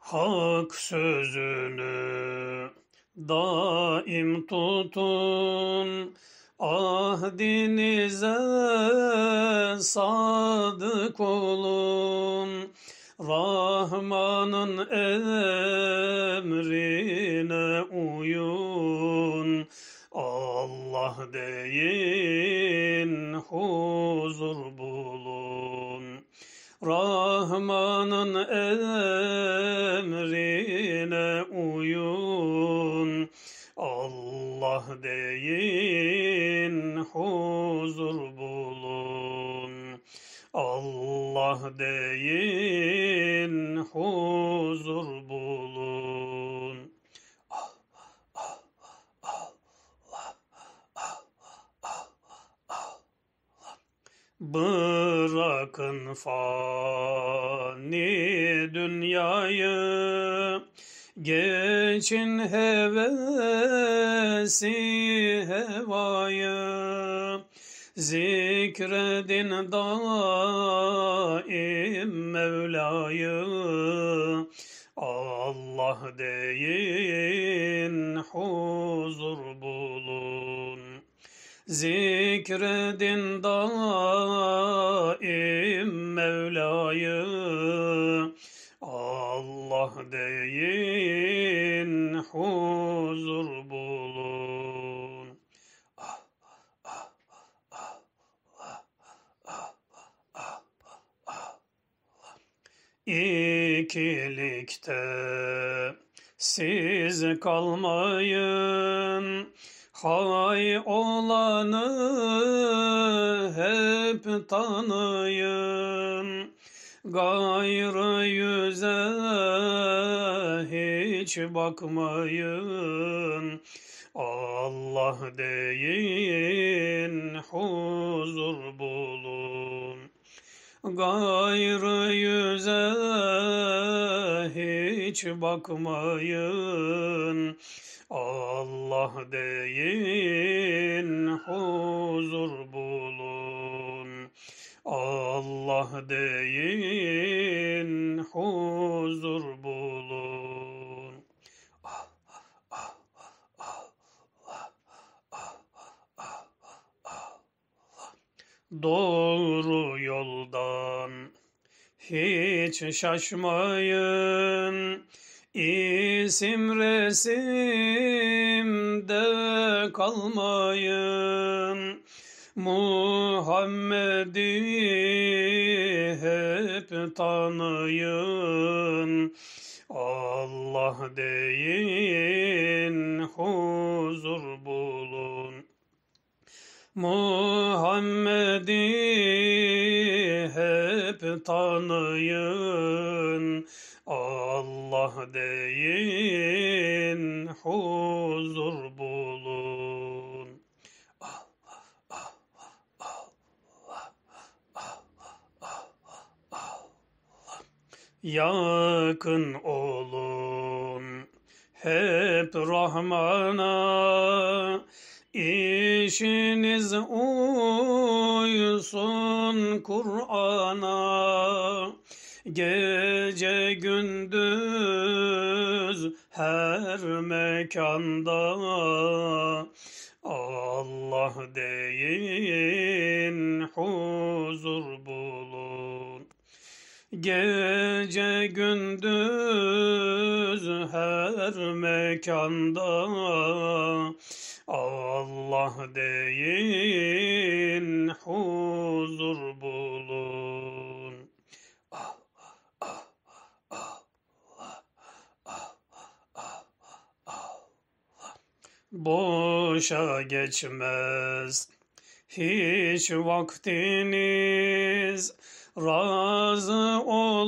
Hak sözünü daim tutun, ahdinize sadık olun. Rahman'ın emrine uyun. Allah deyin, huzur bulun. Rahman'ın emrine uyun. Allah deyin, huzur bulun. Allah deyin, huzur bulun. Bırakın fani dünyayı, geçin hevesi hevayı, zikredin daim Mevla'yı. Allah deyin, huzur bulun. Zikredin daim Mevla'yı. Allah deyin, huzur bulun. İkilikte siz kalmayın, hay olanı hep tanıyın. Gayrı yüze hiç bakmayın. Allah deyin, huzur bulun. Gayrı yüze hiç bakmayın. Allah deyin, huzur bulun. Allah deyin, huzur bulun. Doğru yoldan hiç şaşmayın. İsim resimde kalmayın. Muhammed'i hep tanıyın. Allah deyin, huzur bulun. Muhammed'i hep tanıyın. Allah deyin, huzur bulun. Yakın olun hep Rahman'a, İşiniz uysun Kur'an'a. Gece gündüz her mekanda. Allah deyin, huzur bulun. Gece gündüz her mekanda. Allah deyin, huzur bulun. Boşa geçmez hiç vaktiniz, razı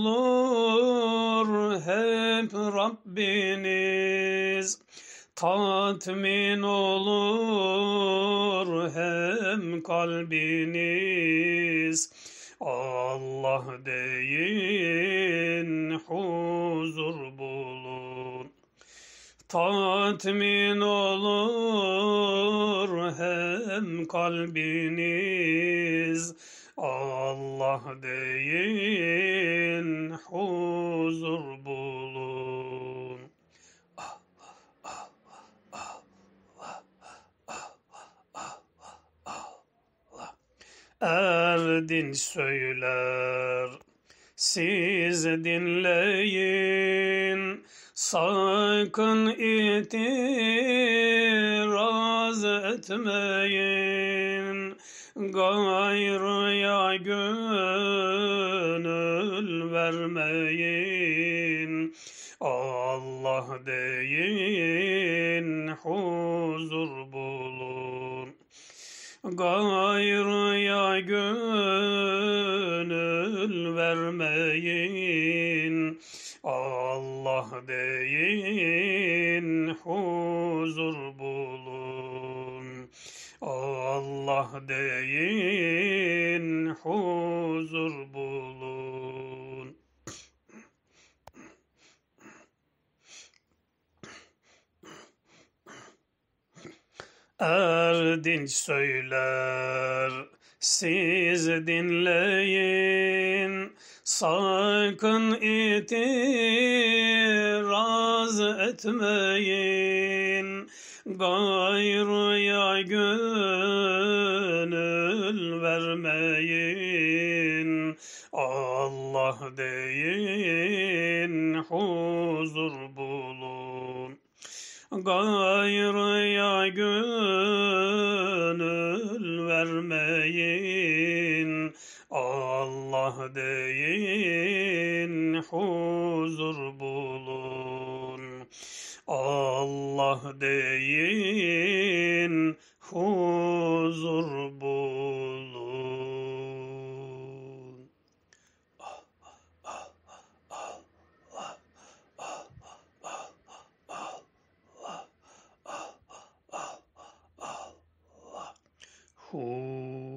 olur hep Rabbiniz. Tatmin olur hem kalbiniz. Allah deyin, huzur bulun. Tatmin olur hem kalbiniz. Allah deyin, huzur bulun. Erdinç söyler, siz dinleyin, sakın itiraz etmeyin, gayrıya gönül vermeyin. Allah deyin, huzur bulun. Gayrıya gönül vermeyin. Allah deyin, huzur bulun. Allah deyin, huzur bulun. Erdinç söyler, siz dinleyin, sakın itiraz etmeyin, gayrıya gönül vermeyin. Allah deyin, huzur bulun. Gayrıya gönül vermeyin. Allah deyin, huzur bulun. Allah deyin, huzur bulun. Hu